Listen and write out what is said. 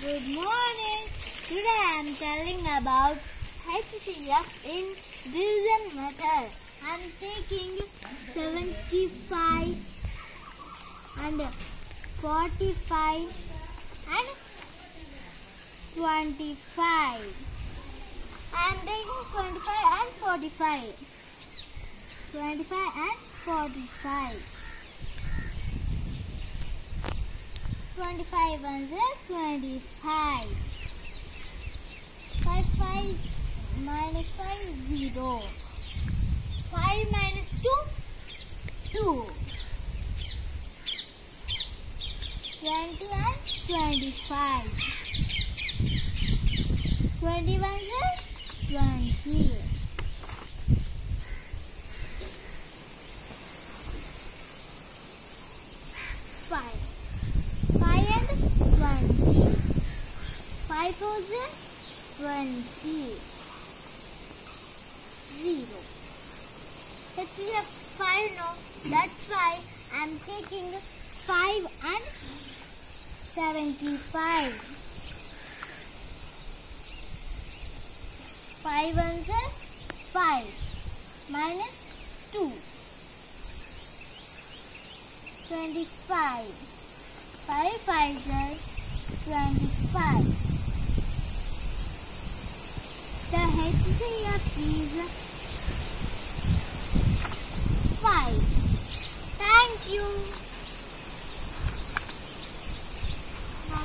Good morning. Today I am telling about HCF in division method. I am taking 75 and 45 and 25. I am taking 25 and 45. 25 and 45. 25 ones are 25. 5 minus 5 0. 5 minus 2 2. 20 and 25. 21 are 20. 5 and 20. 5 fours are 20. 0. Let's see a 5 now. That's why I'm taking 5 and 75. 5 ones are 5 minus 2. 25. 5 5s are 25. The HCF is 5. Thank you.